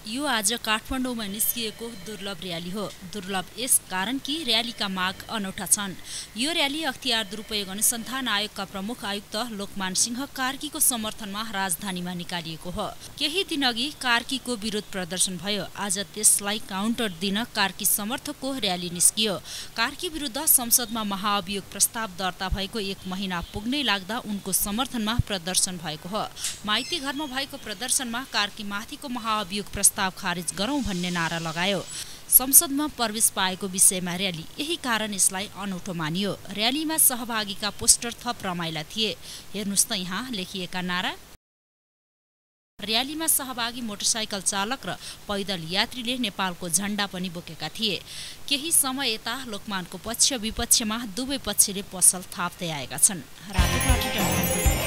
यो आज काठमाडौँमा निस्किएको दुर्लभ र्याली हो। दुर्लभ यस कारण कि र्यालीका माग अनौठा छन्। यो र्याली अख्तियार दुरुपयोग अनुसन्धान आयोगका प्रमुख आयुक्त लोकमान सिंह कार्कीको समर्थनमा राजधानीमा निकालिएको हो। केही दिनअघि कार्कीको विरोध प्रदर्शन भयो। आज त्यसलाई काउन्टर दिन कार्की समर्थकको र्याली निस्कियो। कार्की विरुद्ध संसदमा महाअभियोग प्रस्ताव दर्ता भएको 1 महिना पुग्नै लाग्दा उनको समर्थनमा प्रदर्शन भएको हो। माइती घरमा भएको प्रदर्शनमा कार्की माथिको महाअभियोग प्रस्ताव खारिज गरौं भन्ने नारा लगायो। संसदमा प्रवेश पाएको विषयमा र्याली, यही कारण यसलाई अनौठो मानियो। र्यालीमा सहभागीका पोस्टर थप रमाइला थिए। हेर्नुस् त यहाँ लेखिएका नारा। र्यालीमा सहभागी मोटरसाइकल चालक र पैदल यात्रीले नेपालको झण्डा पनि बोकेका थिए। केही समय यता लोकमानको पक्ष विपक्षमा दुवै पक्षले पसल थाप्दै आएका छन्।